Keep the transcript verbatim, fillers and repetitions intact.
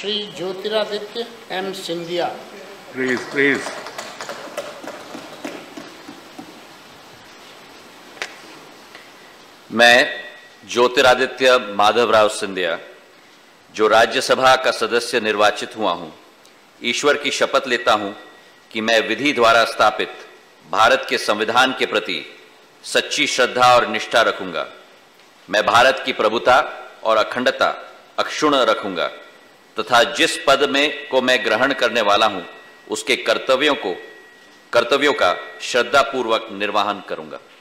Shri Jyotiraditya M Scindia. Please please मैं ज्योतिरादित्य माधवराव सिंधिया, जो राज्यसभा का सदस्य निर्वाचित हुआ हूं, ईश्वर की शपथ लेता हूं कि मैं विधि द्वारा स्थापित भारत के संविधान के प्रति सच्ची श्रद्धा और निष्ठा रखूंगा। मैं भारत की प्रभुता और अखंडता अक्षुण्ण रखूंगा तथा जिस पद में को मैं ग्रहण करने वाला हूं, उसके कर्तव्यों को कर्तव्यों का श्रद्धापूर्वक निर्वहन करूंगा।